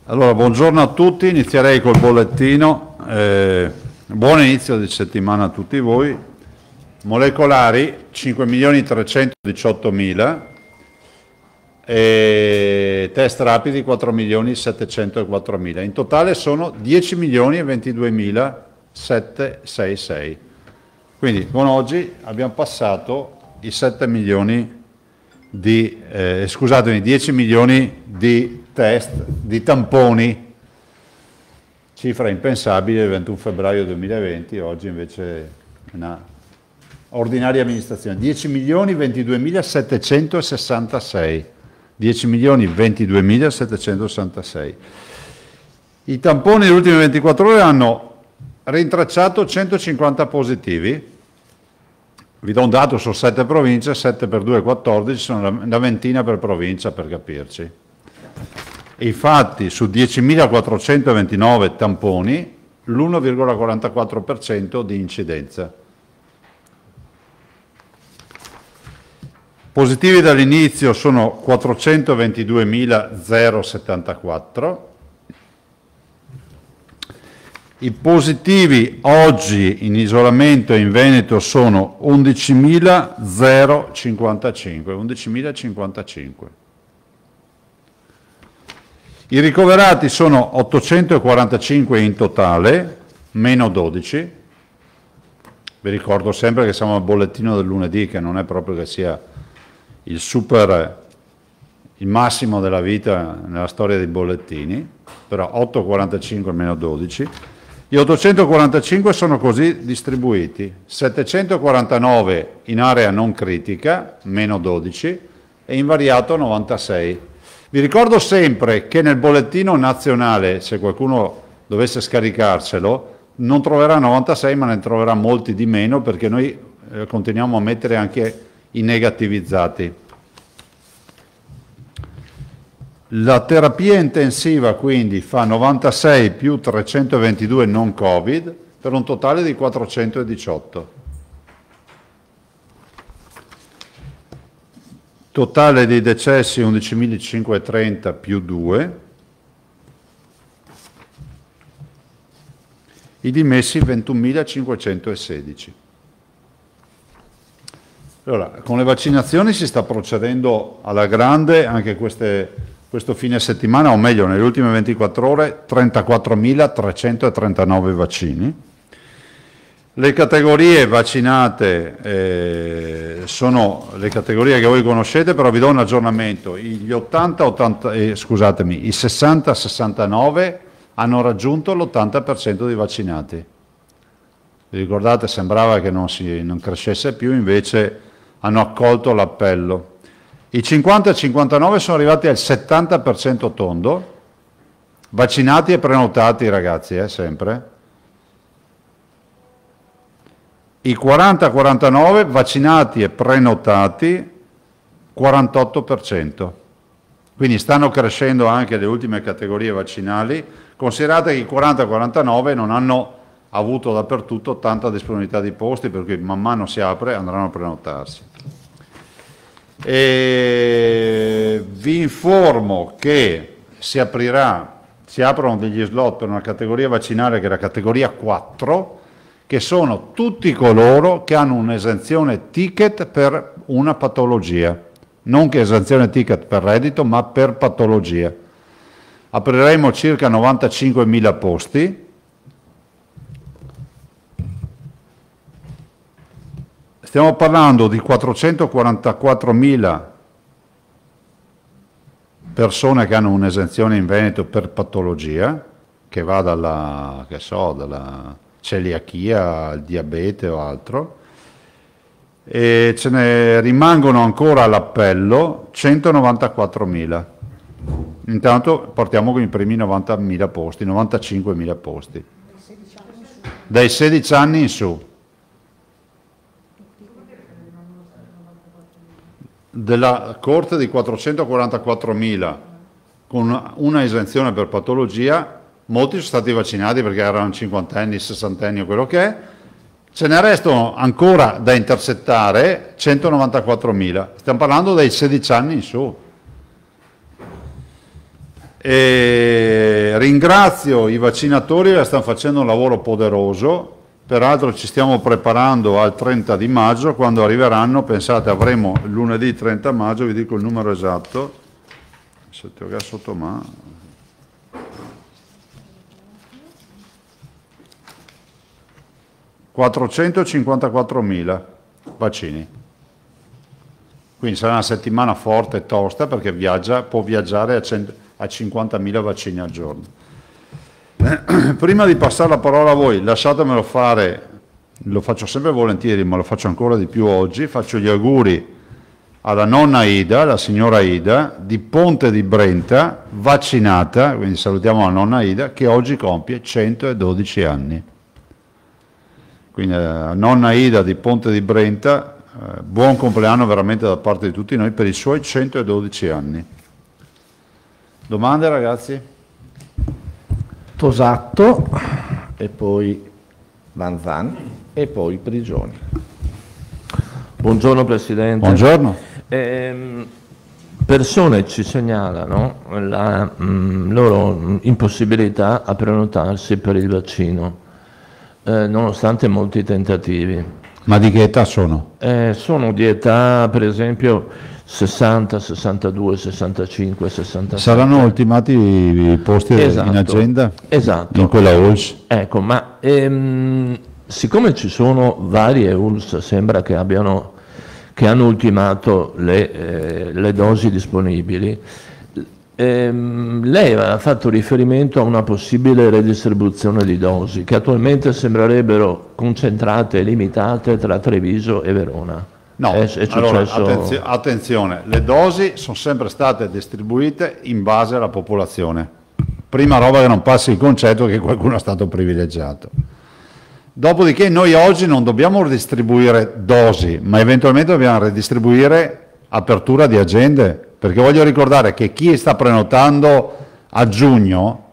Allora, buongiorno a tutti, inizierei col bollettino. Buon inizio di settimana a tutti voi. Molecolari 5.318.000 e test rapidi 4.704.000. In totale sono 10.022.766. Quindi con oggi abbiamo passato i 7 milioni di, 10 milioni di test, di tamponi, cifra impensabile il 21 febbraio 2020, oggi invece una ordinaria amministrazione. 10.022.766. 10.022.766. I tamponi delle ultime 24 ore hanno rintracciato 150 positivi. Vi do un dato su 7 province, 7 per 2 14, sono una ventina per provincia per capirci. E infatti su 10.429 tamponi l'1,44% di incidenza. Positivi dall'inizio sono 422.074. I positivi oggi in isolamento in Veneto sono 11.055. 11.055. I ricoverati sono 845 in totale, meno 12. Vi ricordo sempre che siamo al bollettino del lunedì, che non è proprio che sia il massimo della vita nella storia dei bollettini, però 845 meno 12. Gli 845 sono così distribuiti: 749 in area non critica, meno 12, e invariato 96. Vi ricordo sempre che nel bollettino nazionale, se qualcuno dovesse scaricarselo, non troverà 96 ma ne troverà molti di meno, perché noi continuiamo a mettere anche i negativizzati. La terapia intensiva quindi fa 96 più 322 non Covid, per un totale di 418. Totale dei decessi 11.530 più 2. I dimessi 21.516. Allora, con le vaccinazioni si sta procedendo alla grande, anche questo fine settimana, o meglio, nelle ultime 24 ore, 34.339 vaccini. Le categorie vaccinate sono le categorie che voi conoscete, però vi do un aggiornamento. I 60-69 hanno raggiunto l'80% dei vaccinati. Vi ricordate, sembrava che non crescesse più, invece hanno accolto l'appello. I 50-59 sono arrivati al 70% tondo, vaccinati e prenotati, ragazzi, sempre. I 40-49 vaccinati e prenotati, 48%. Quindi stanno crescendo anche le ultime categorie vaccinali. Considerate che i 40-49 non hanno avuto dappertutto tanta disponibilità di posti, per cui man mano si apre andranno a prenotarsi. E vi informo che si aprono degli slot per una categoria vaccinale che è la categoria 4, che sono tutti coloro che hanno un'esenzione ticket per una patologia, non che esenzione ticket per reddito, ma per patologia. Apriremo circa 95.000 posti. Stiamo parlando di 444.000 persone che hanno un'esenzione in Veneto per patologia, che va dalla celiachia al diabete o altro, e ce ne rimangono ancora all'appello 194.000. Intanto partiamo con i primi 90.000 posti, 95.000 posti. Dai 16 anni in su. Della corte di 444.000 con una esenzione per patologia, molti sono stati vaccinati perché erano cinquantenni, sessantenni o quello che è, ce ne restano ancora da intercettare 194.000, stiamo parlando dai 16 anni in su. E ringrazio i vaccinatori che stanno facendo un lavoro poderoso, peraltro ci stiamo preparando al 30 di maggio, quando arriveranno, pensate, avremo lunedì 30 maggio, vi dico il numero esatto, se ti ho sotto mano, 454.000 vaccini. Quindi sarà una settimana forte e tosta, perché può viaggiare a 50.000 vaccini al giorno. Prima di passare la parola a voi, lasciatemelo fare, lo faccio sempre volentieri, ma lo faccio ancora di più oggi, faccio gli auguri alla nonna Ida, la signora Ida, di Ponte di Brenta, vaccinata, quindi salutiamo la nonna Ida, che oggi compie 112 anni. Quindi nonna Ida di Ponte di Brenta, buon compleanno veramente da parte di tutti noi per i suoi 112 anni. Domande, ragazzi? Tosatto, e poi Vanzan, e poi Prigioni. Buongiorno Presidente. Buongiorno. Persone ci segnalano la loro impossibilità a prenotarsi per il vaccino, nonostante molti tentativi. Ma di che età sono? Sono di età, per esempio, 60, 62, 65, 67. Saranno ultimati i posti Esatto, in agenda? Esatto. In quella ULS? Ecco, ma siccome ci sono varie ULS, sembra che hanno ultimato le dosi disponibili, lei ha fatto riferimento a una possibile redistribuzione di dosi che attualmente sembrerebbero concentrate e limitate tra Treviso e Verona. No, è successo... allora, attenzione, le dosi sono sempre state distribuite in base alla popolazione. Prima roba che non passi il concetto che qualcuno è stato privilegiato. Dopodiché noi oggi non dobbiamo ridistribuire dosi, ma eventualmente dobbiamo ridistribuire apertura di agende, perché voglio ricordare che chi sta prenotando a giugno,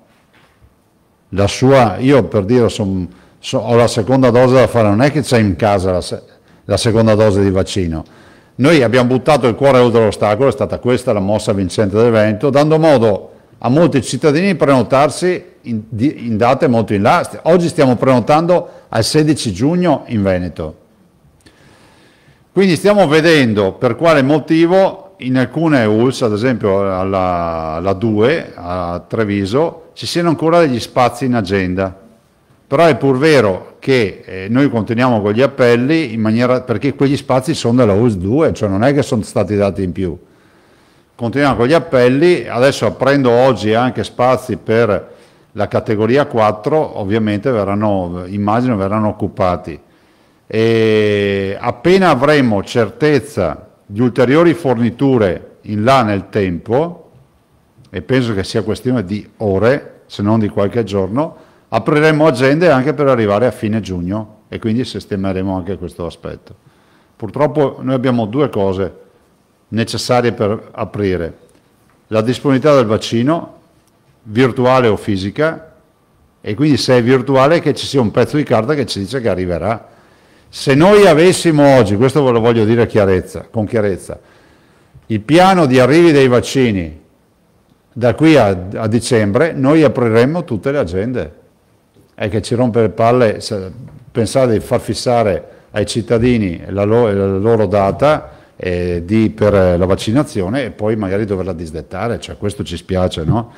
io per dire ho la seconda dose da fare, non è che c'è in casa la seconda dose di vaccino. Noi abbiamo buttato il cuore oltre l'ostacolo, è stata questa la mossa vincente dell'evento, dando modo a molti cittadini di prenotarsi in date molto in là. Oggi stiamo prenotando al 16 giugno in Veneto. Quindi stiamo vedendo per quale motivo in alcune ULS, ad esempio la 2 a Treviso, ci siano ancora degli spazi in agenda. Però è pur vero che noi continuiamo con gli appelli perché quegli spazi sono della ULS 2, cioè non è che sono stati dati in più. Continuiamo con gli appelli, adesso aprendo oggi anche spazi per la categoria 4, ovviamente immagino verranno occupati. E appena avremo certezza di ulteriori forniture in là nel tempo, e penso che sia questione di ore, se non di qualche giorno, apriremo agende anche per arrivare a fine giugno e quindi sistemeremo anche questo aspetto. Purtroppo noi abbiamo due cose necessarie per aprire: la disponibilità del vaccino, virtuale o fisica, e quindi se è virtuale che ci sia un pezzo di carta che ci dice che arriverà. Se noi avessimo oggi, questo ve lo voglio dire con chiarezza, il piano di arrivi dei vaccini da qui a dicembre, noi apriremmo tutte le agende. È che ci rompe le palle pensare di far fissare ai cittadini la loro data per la vaccinazione e poi magari doverla disdettare, cioè questo ci spiace, no?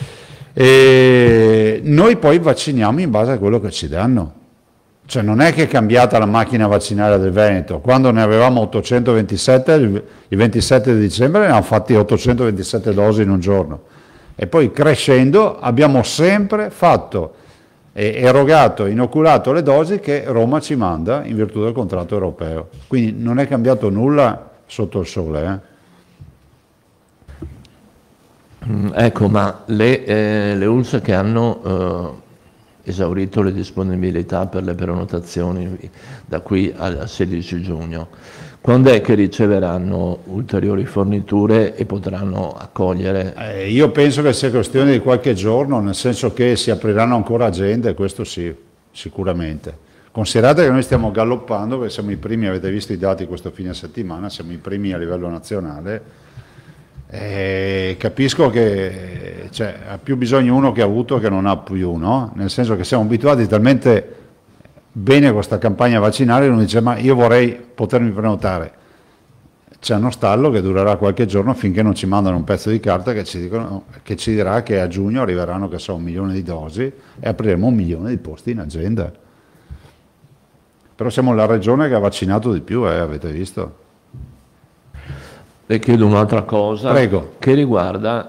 E noi poi vacciniamo in base a quello che ci danno. Cioè non è che è cambiata la macchina vaccinale del Veneto, quando ne avevamo 827, il 27 di dicembre ne hanno fatti 827 dosi in un giorno, e poi crescendo abbiamo sempre fatto erogato, inoculato le dosi che Roma ci manda in virtù del contratto europeo, quindi non è cambiato nulla sotto il sole. Ecco, ma le ULS che hanno esaurito le disponibilità per le prenotazioni da qui al 16 giugno, quando è che riceveranno ulteriori forniture e potranno accogliere? Io penso che sia questione di qualche giorno, nel senso che si apriranno ancora agende, questo sì, sicuramente. Considerate che noi stiamo galoppando, perché siamo i primi, avete visto i dati questo fine settimana, siamo i primi a livello nazionale. Capisco che cioè, ha più bisogno uno che ha avuto che non ha più, no? Nel senso che siamo abituati talmente bene a questa campagna vaccinale, uno dice ma io vorrei potermi prenotare. C'è uno stallo che durerà qualche giorno finché non ci mandano un pezzo di carta che ci dirà che a giugno arriveranno, che so, 1 milione di dosi e apriremo 1 milione di posti in agenda. Però siamo la regione che ha vaccinato di più, avete visto? Le chiedo un'altra cosa. Prego. Che riguarda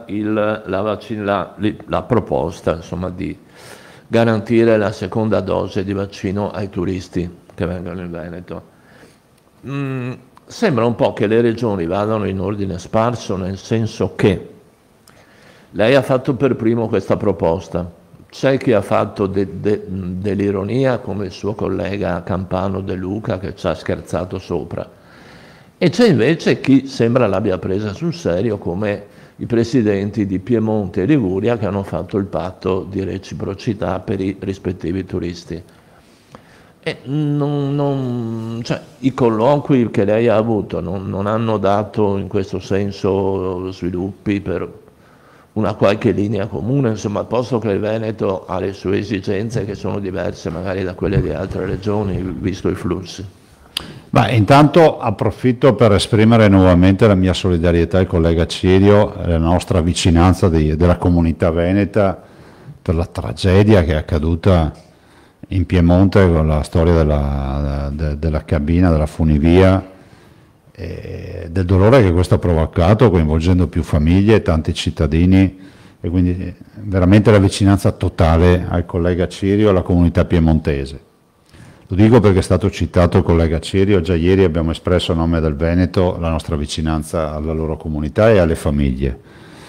la proposta, insomma, di garantire la seconda dose di vaccino ai turisti che vengono in Veneto. Sembra un po' che le regioni vadano in ordine sparso, nel senso che lei ha fatto per primo questa proposta, c'è chi ha fatto dell'ironia come il suo collega campano De Luca che ci ha scherzato sopra, e c'è invece chi sembra l'abbia presa sul serio come i presidenti di Piemonte e Liguria che hanno fatto il patto di reciprocità per i rispettivi turisti. E cioè, i colloqui che lei ha avuto non hanno dato in questo senso sviluppi per una qualche linea comune, insomma, posto che il Veneto ha le sue esigenze che sono diverse magari da quelle di altre regioni, visto i flussi. Beh, intanto approfitto per esprimere nuovamente la mia solidarietà al collega Cirio, la nostra vicinanza della comunità veneta per la tragedia che è accaduta in Piemonte con la storia della cabina, della funivia, del dolore che questo ha provocato, coinvolgendo più famiglie e tanti cittadini, e quindi veramente la vicinanza totale al collega Cirio e alla comunità piemontese. Lo dico perché è stato citato il collega Cirio, già ieri abbiamo espresso a nome del Veneto la nostra vicinanza alla loro comunità e alle famiglie.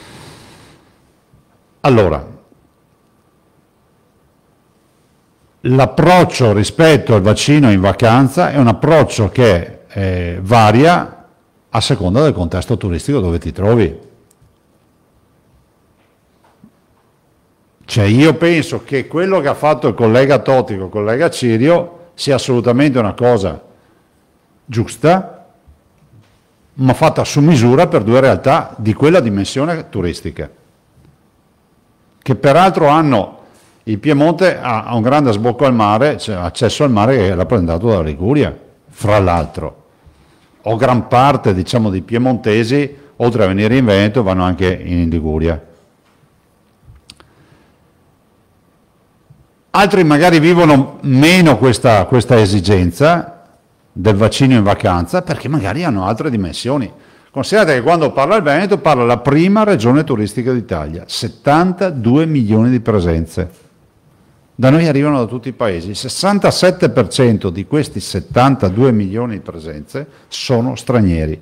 Allora, l'approccio rispetto al vaccino in vacanza è un approccio che varia a seconda del contesto turistico dove ti trovi. Cioè io penso che quello che ha fatto il collega Totico, il collega Cirio, sia assolutamente una cosa giusta, ma fatta su misura per due realtà di quella dimensione turistica, che peraltro hanno. Il Piemonte ha un grande sbocco al mare, cioè accesso al mare che è rappresentato dalla Liguria, fra l'altro. O gran parte, diciamo, dei piemontesi, oltre a venire in Veneto, vanno anche in Liguria. Altri magari vivono meno questa esigenza del vaccino in vacanza perché magari hanno altre dimensioni. Considerate che quando parla il Veneto parla la prima regione turistica d'Italia, 72 milioni di presenze. Da noi arrivano da tutti i paesi, il 67% di questi 72 milioni di presenze sono stranieri.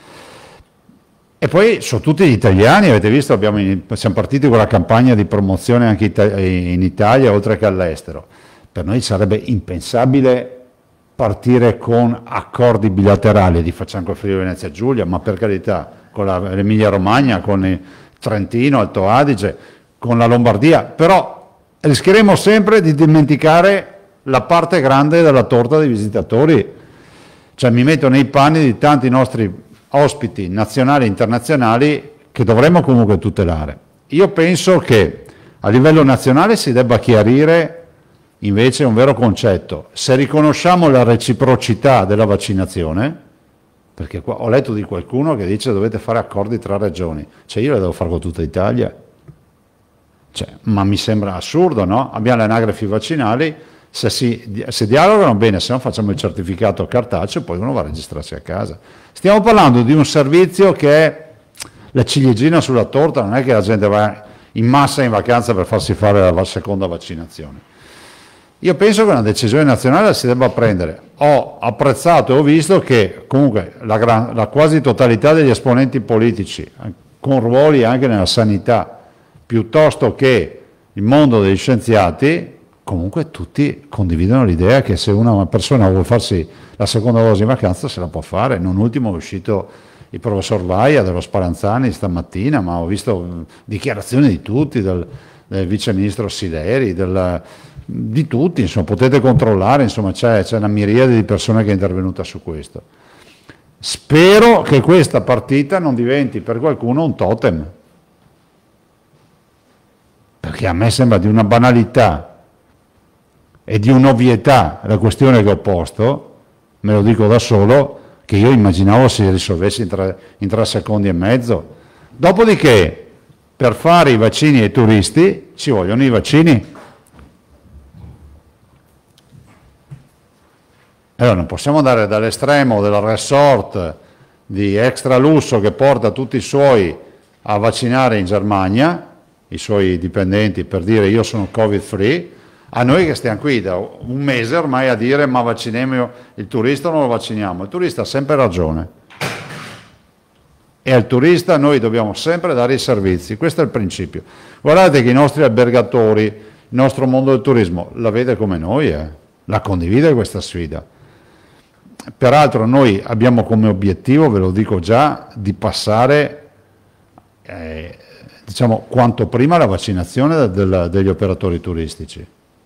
E poi sono tutti gli italiani, avete visto, siamo partiti con la campagna di promozione anche in Italia oltre che all'estero. Per noi sarebbe impensabile partire con accordi bilaterali, li facciamo con il Friuli Venezia Giulia, ma per carità, con l'Emilia Romagna, con il Trentino, Alto Adige, con la Lombardia, però rischieremo sempre di dimenticare la parte grande della torta dei visitatori. Cioè mi metto nei panni di tanti nostri ospiti nazionali e internazionali che dovremmo comunque tutelare. Io penso che a livello nazionale si debba chiarire invece un vero concetto. Se riconosciamo la reciprocità della vaccinazione, perché qua ho letto di qualcuno che dice dovete fare accordi tra regioni, cioè io le devo fare con tutta Italia. Cioè, ma mi sembra assurdo, no? Abbiamo le anagrafi vaccinali, se dialogano bene, se no facciamo il certificato cartaceo e poi uno va a registrarsi a casa. Stiamo parlando di un servizio che è la ciliegina sulla torta, non è che la gente va in massa in vacanza per farsi fare la seconda vaccinazione. Io penso che una decisione nazionale la si debba prendere. Ho apprezzato e ho visto che comunque la quasi totalità degli esponenti politici, con ruoli anche nella sanità, piuttosto che il mondo degli scienziati, comunque tutti condividono l'idea che se una persona vuole farsi la seconda dose in vacanza se la può fare. Non ultimo è uscito il professor Vaia dello Spallanzani stamattina, ma ho visto dichiarazioni di tutti, del vice ministro Sileri, di tutti, insomma, potete controllare, insomma, c'è una miriade di persone che è intervenuta su questo. Spero che questa partita non diventi per qualcuno un totem. che a me sembra di una banalità e di un'ovvietà la questione che ho posto, me lo dico da solo, che io immaginavo si risolvesse in 3 secondi e mezzo. Dopodiché, per fare i vaccini ai turisti, ci vogliono i vaccini. Allora non possiamo andare dall'estremo del resort di extra lusso che porta tutti i suoi a vaccinare in Germania, i suoi dipendenti, per dire io sono covid free, a noi che stiamo qui da un mese ormai a dire ma vacciniamo il turista o non lo vacciniamo. Il turista ha sempre ragione e al turista noi dobbiamo sempre dare i servizi, questo è il principio. Guardate che i nostri albergatori, il nostro mondo del turismo la vede come noi, la condivide questa sfida. Peraltro noi abbiamo come obiettivo, ve lo dico già, di passare diciamo quanto prima la vaccinazione degli operatori turistici.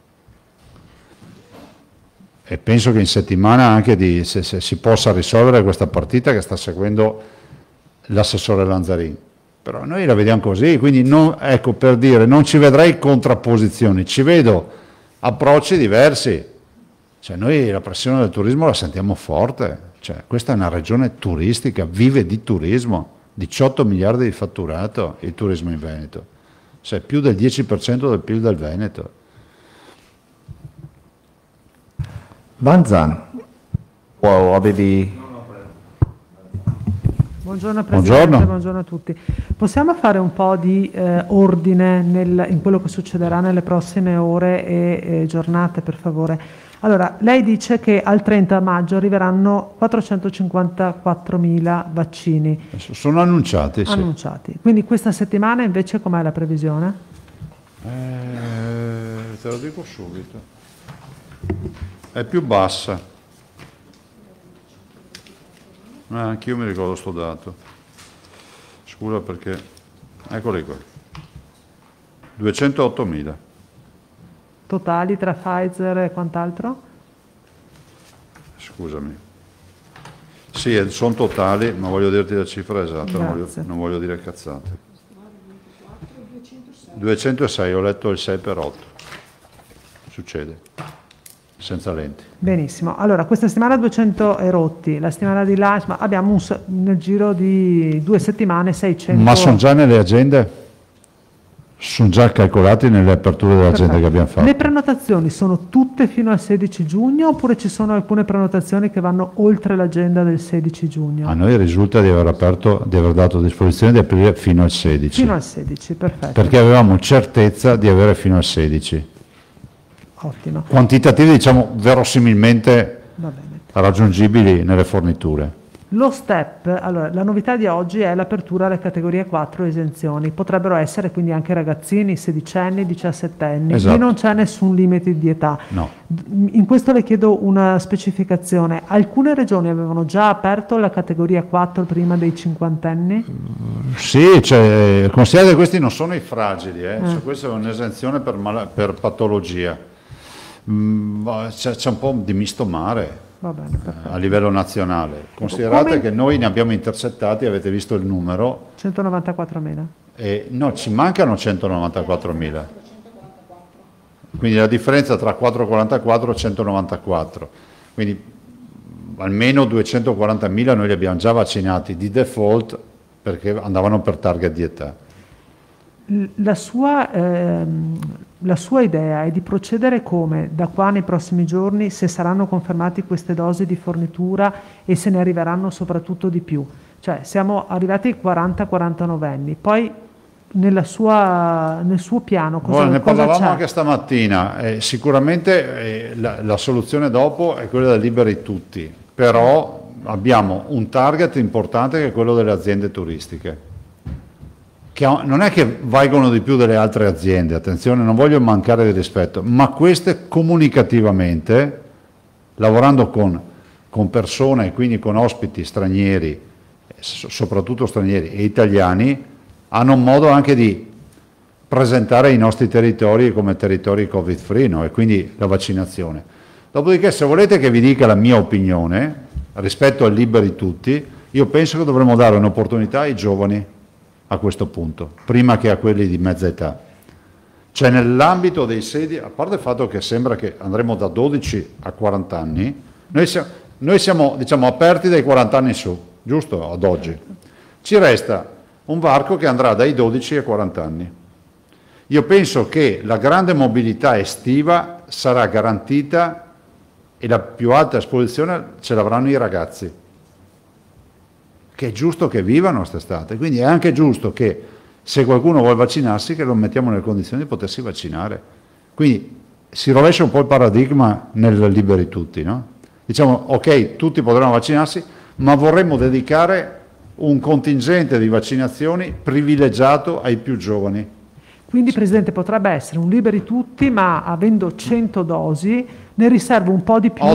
E penso che in settimana anche se si possa risolvere questa partita che sta seguendo l'assessore Lanzarin. Però noi la vediamo così, quindi ecco, per dire, non ci vedrei contrapposizioni, ci vedo approcci diversi. Cioè noi la pressione del turismo la sentiamo forte, cioè, questa è una regione turistica, vive di turismo, 18 miliardi di fatturato il turismo in Veneto, cioè più del 10% del PIL del Veneto. Vanzan, wow, avevi... Buongiorno Presidente, Buongiorno. buongiorno a tutti. Possiamo fare un po' di ordine in quello che succederà nelle prossime ore e giornate, per favore? Allora, lei dice che al 30 maggio arriveranno 454.000 vaccini. Sono annunciati, sì. Annunciati. Quindi questa settimana invece com'è la previsione? Te lo dico subito. È più bassa. Anch'io mi ricordo sto dato. Scusa perché... Eccoli qua. 208.000. Totali tra Pfizer e quant'altro? Scusami. Sì, sono totali, ma voglio dirti la cifra esatta, non voglio dire cazzate. 206, ho letto il 6 per 8. Succede. Senza lenti. Benissimo. Allora, questa settimana 200 e rotti, la settimana di là, ma abbiamo nel giro di 2 settimane 600... Ma sono già nelle agende? Sono già calcolati nelle aperture dell'agenda che abbiamo fatto. Le prenotazioni sono tutte fino al 16 giugno oppure ci sono alcune prenotazioni che vanno oltre l'agenda del 16 giugno? A noi risulta di aver aperto, di aver dato a disposizione di aprire fino al 16. Fino al 16, perfetto. Perché avevamo certezza di avere fino al 16. Ottimo. Quantitativi, diciamo, verosimilmente Va bene. raggiungibili nelle forniture. Lo step, allora, la novità di oggi è l'apertura alle categorie 4 esenzioni. Potrebbero essere quindi anche ragazzini, sedicenni, 17enni. Esatto. Qui non c'è nessun limite di età. No. In questo le chiedo una specificazione. Alcune regioni avevano già aperto la categoria 4 prima dei 50enni? Sì, cioè, considerate che questi non sono i fragili, cioè, questa è un'esenzione per patologia. C'è un po' di misto mare. Va bene, A livello nazionale. Considerate che noi ne abbiamo intercettati, avete visto il numero. 194.000. No, ci mancano 194.000. Quindi la differenza tra 444 e 194. Quindi almeno 240.000 noi li abbiamo già vaccinati di default perché andavano per target di età. La sua idea è di procedere come da qua nei prossimi giorni, se saranno confermati queste dosi di fornitura e se ne arriveranno soprattutto di più? Cioè siamo arrivati ai 40-49 anni, poi nel suo piano cosa Ne parlavamo c'è? anche stamattina, sicuramente la soluzione dopo è quella del liberi tutti, però abbiamo un target importante che è quello delle aziende turistiche. Che non è che valgono di più delle altre aziende, attenzione, non voglio mancare di rispetto, ma queste comunicativamente, lavorando con persone e quindi con ospiti stranieri, soprattutto stranieri e italiani, hanno un modo anche di presentare i nostri territori come territori covid free, no? E quindi la vaccinazione. Dopodiché, se volete che vi dica la mia opinione rispetto al liberi tutti, io penso che dovremmo dare un'opportunità ai giovani a questo punto, prima che a quelli di mezza età. Cioè nell'ambito dei sedi, a parte il fatto che sembra che andremo da 12 a 40 anni, noi siamo diciamo, aperti dai 40 anni in su, giusto? Ad oggi. Ci resta un varco che andrà dai 12 ai 40 anni. Io penso che la grande mobilità estiva sarà garantita e la più alta esposizione ce l'avranno i ragazzi, che è giusto che vivano quest'estate, quindi è anche giusto che se qualcuno vuole vaccinarsi che lo mettiamo nelle condizioni di potersi vaccinare. Quindi si rovescia un po' il paradigma nel liberi tutti, no? Diciamo ok, tutti potranno vaccinarsi, ma vorremmo dedicare un contingente di vaccinazioni privilegiato ai più giovani. Quindi, Presidente, potrebbe essere un liberi tutti, ma avendo 100 dosi, ne riserva un po' di più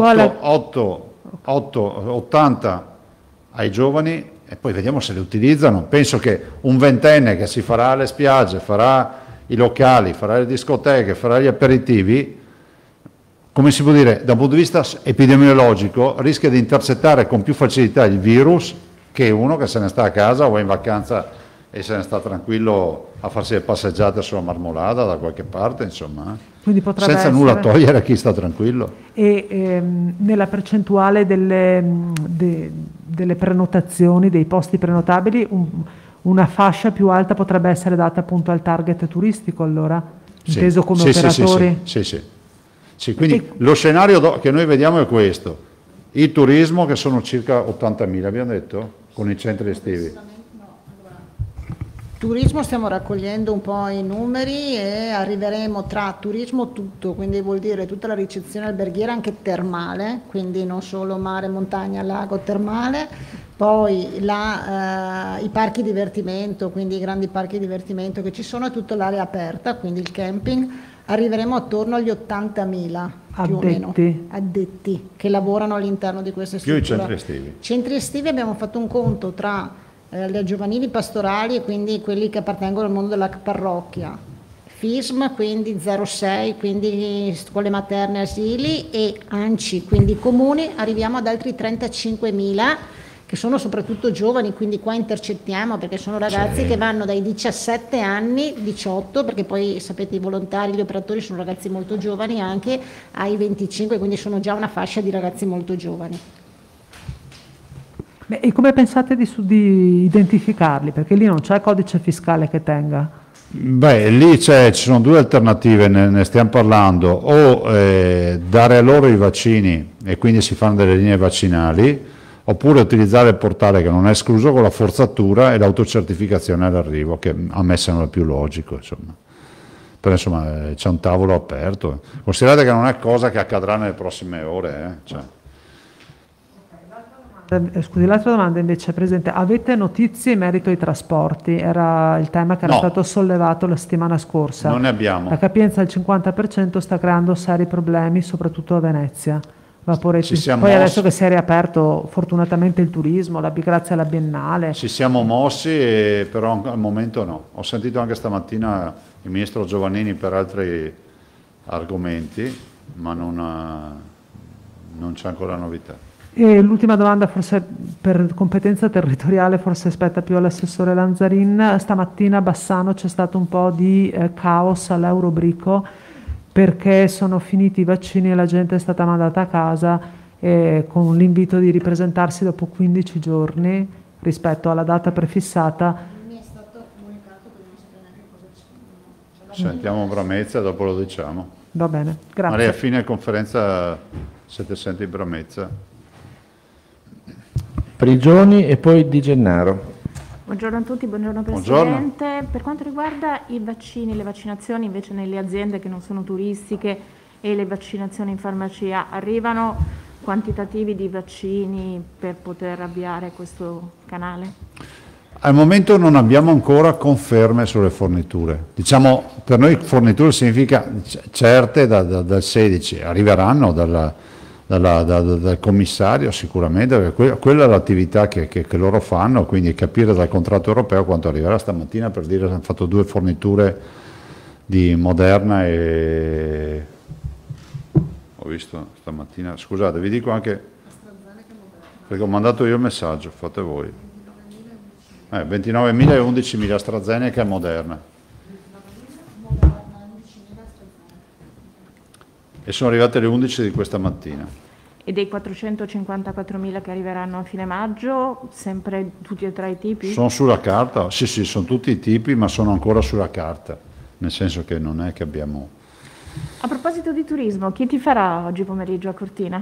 80 ai giovani e poi vediamo se li utilizzano. Penso che un ventenne che si farà le spiagge, farà i locali, farà le discoteche, farà gli aperitivi, come si può dire, da un punto di vista epidemiologico, rischia di intercettare con più facilità il virus che uno che se ne sta a casa o è in vacanza e se ne sta tranquillo a farsi le passeggiate sulla Marmolada da qualche parte, insomma, senza nulla togliere a chi sta tranquillo. E nella percentuale delle prenotazioni, dei posti prenotabili, una fascia più alta potrebbe essere data appunto al target turistico, allora, inteso come operatori? Sì, quindi lo scenario che noi vediamo è questo: il turismo, che sono circa 80.000, abbiamo detto, con i centri estivi. Turismo stiamo raccogliendo un po' i numeri e arriveremo tra turismo tutto, quindi vuol dire tutta la ricezione alberghiera anche termale, quindi non solo mare, montagna, lago, termale, poi i parchi divertimento, quindi i grandi parchi divertimento che ci sono, e tutta l'area aperta, quindi il camping. Arriveremo attorno agli 80.000 più o meno addetti che lavorano all'interno di queste strutture. Più i centri estivi. Centri estivi abbiamo fatto un conto tra le giovanili pastorali e quindi quelli che appartengono al mondo della parrocchia, FISM quindi 06, quindi scuole materne, asili, e ANCI, quindi comuni, arriviamo ad altri 35.000 che sono soprattutto giovani, quindi qua intercettiamo perché sono ragazzi che vanno dai 17 anni, 18, perché poi sapete i volontari, gli operatori sono ragazzi molto giovani, anche ai 25, quindi sono già una fascia di ragazzi molto giovani. Beh, e come pensate di identificarli? Perché lì non c'è codice fiscale che tenga. Beh, lì ci sono due alternative, ne stiamo parlando: o dare a loro i vaccini e quindi si fanno delle linee vaccinali, oppure utilizzare il portale, che non è escluso, con la forzatura e l'autocertificazione all'arrivo, che a me sembra più logico, insomma. Però insomma c'è un tavolo aperto. Considerate che non è cosa che accadrà nelle prossime ore. Cioè. Scusi, l'altra domanda invece, Presidente, avete notizie in merito ai trasporti? Era il tema che era stato sollevato la settimana scorsa. Non ne abbiamo. La capienza del 50% sta creando seri problemi, soprattutto a Venezia. Vaporetti. Poi adesso che si è riaperto fortunatamente il turismo, grazie alla Biennale. Ci siamo mossi, però al momento no. Ho sentito anche stamattina il Ministro Giovannini per altri argomenti, ma non c'è ancora novità. E l'ultima domanda, forse per competenza territoriale, forse aspetta più all'assessore Lanzarin. Stamattina a Bassano c'è stato un po' di caos all'Eurobrico perché sono finiti i vaccini e la gente è stata mandata a casa con l'invito di ripresentarsi dopo 15 giorni rispetto alla data prefissata. Mi è stato comunicato che non sapeva neanche cosa ci Sentiamo Bramezza e dopo lo diciamo. Va bene, grazie. Ma lei a fine conferenza se te senti Bramezza? Prigioni e poi Di Gennaro. Buongiorno a tutti, buongiorno Presidente. Buongiorno. Per quanto riguarda i vaccini, le vaccinazioni invece nelle aziende che non sono turistiche e le vaccinazioni in farmacia, arrivano quantitativi di vaccini per poter avviare questo canale? Al momento non abbiamo ancora conferme sulle forniture. Diciamo, per noi forniture significa certe dal 16, arriveranno dal commissario sicuramente, perché quella è l'attività che loro fanno, quindi capire dal contratto europeo quanto arriverà. Stamattina, per dire, hanno fatto 2 forniture di Moderna e ho visto stamattina, scusate, vi dico anche perché ho mandato io il messaggio, fate voi. 29.000 e 11.000 AstraZeneca e Moderna. e sono arrivate le 11 di questa mattina. E dei 454.000 che arriveranno a fine maggio, sempre tutti e tre i tipi? Sono sulla carta, sì, sono tutti i tipi, ma sono ancora sulla carta, nel senso che non è che abbiamo... A proposito di turismo, chi ti farà oggi pomeriggio a Cortina?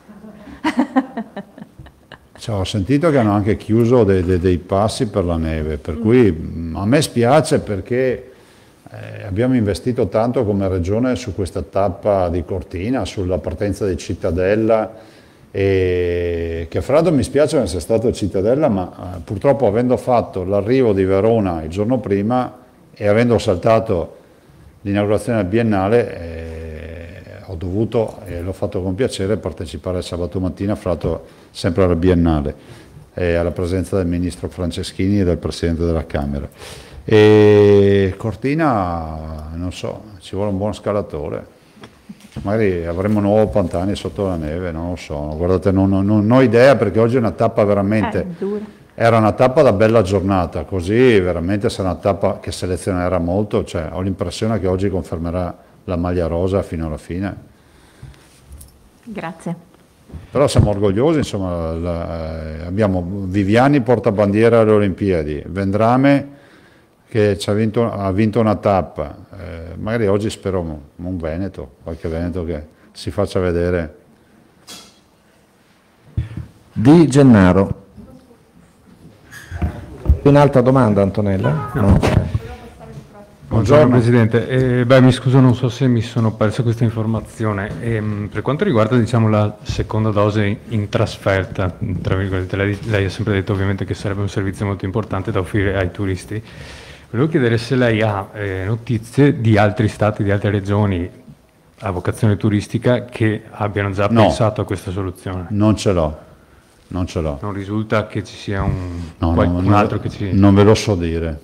Cioè, ho sentito che hanno anche chiuso dei passi per la neve, per cui a me spiace perché abbiamo investito tanto come regione su questa tappa di Cortina, sulla partenza di Cittadella, e che fra l'altro mi spiace non sia stato a Cittadella, ma purtroppo avendo fatto l'arrivo di Verona il giorno prima e avendo saltato l'inaugurazione del Biennale, ho dovuto, e l'ho fatto con piacere, partecipare sabato mattina, fra l'altro sempre alla Biennale, alla presenza del ministro Franceschini e del Presidente della Camera. E Cortina, non so, ci vuole un buon scalatore, magari avremo un nuovo Pantani sotto la neve, non lo so, guardate, non ho idea, perché oggi è una tappa veramente, era una tappa da bella giornata, così veramente sarà una tappa che selezionerà molto, cioè ho l'impressione che oggi confermerà la maglia rosa fino alla fine. Grazie. Però siamo orgogliosi, insomma, abbiamo Viviani portabandiera alle Olimpiadi, Vendrame che ha vinto una tappa, magari oggi spero un Veneto, qualche Veneto che si faccia vedere. Di Gennaro. Un'altra domanda, Antonella? No. Buongiorno Presidente, mi scuso, non so se mi sono perso questa informazione. Per quanto riguarda, diciamo, la seconda dose in trasferta, tra virgolette, lei ha sempre detto ovviamente che sarebbe un servizio molto importante da offrire ai turisti. Volevo chiedere se lei ha notizie di altri stati, di altre regioni a vocazione turistica che abbiano già pensato a questa soluzione. Non ce l'ho, non ce l'ho. Non risulta che ci sia qualcun altro che ci... Non ve lo so dire.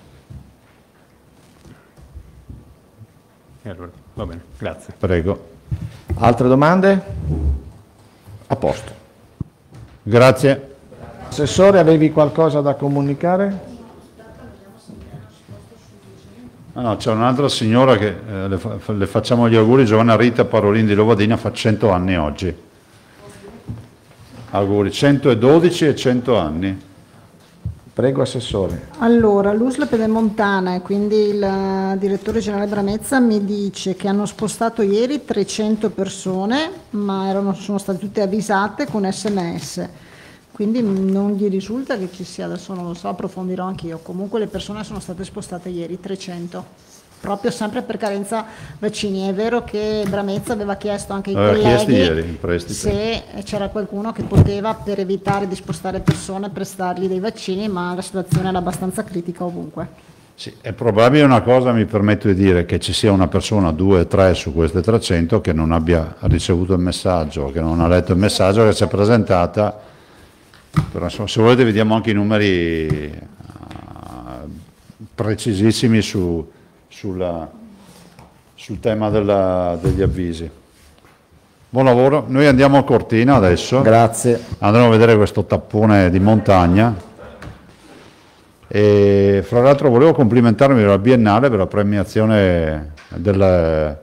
E allora, va bene, grazie. Prego. Altre domande? A posto. Grazie. Assessore, avevi qualcosa da comunicare? No, c'è un'altra signora che le facciamo gli auguri, Giovanna Rita Parolin di Lovadina, fa 100 anni oggi. Auguri, 112 e 100 anni. Prego, Assessore. Allora, l'USL Pedemontana, e quindi il direttore generale Bramezza, mi dice che hanno spostato ieri 300 persone, ma sono state tutte avvisate con SMS. Quindi non gli risulta che ci sia, adesso non lo so, approfondirò anch'io. Comunque le persone sono state spostate ieri, 300, proprio sempre per carenza vaccini. È vero che Bramezza aveva chiesto anche ai colleghi ieri, se c'era qualcuno che poteva, per evitare di spostare persone, prestargli dei vaccini, ma la situazione era abbastanza critica ovunque. Sì, è probabile una cosa, mi permetto di dire, che ci sia una persona, 2 o 3 su queste 300, che non abbia ricevuto il messaggio, che non ha letto il messaggio, che si è presentata. Però insomma, se volete vediamo anche i numeri precisissimi sul tema degli avvisi. Buon lavoro, noi andiamo a Cortina adesso. Grazie. Andremo a vedere questo tappone di montagna e fra l'altro volevo complimentarmi della Biennale per la premiazione del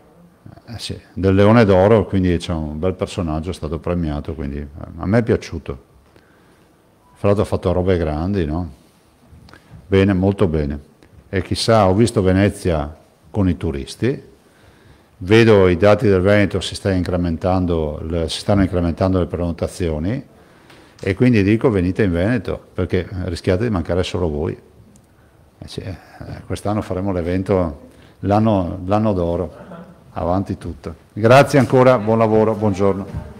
Leone d'Oro, quindi c'è un bel personaggio, è stato premiato, quindi a me è piaciuto. Fra l'altro ha fatto robe grandi, no? Bene, molto bene. E chissà, ho visto Venezia con i turisti, vedo i dati del Veneto si stanno incrementando le prenotazioni e quindi dico venite in Veneto perché rischiate di mancare solo voi. Quest'anno faremo l'evento, l'anno d'oro, avanti tutto. Grazie ancora, buon lavoro, buongiorno.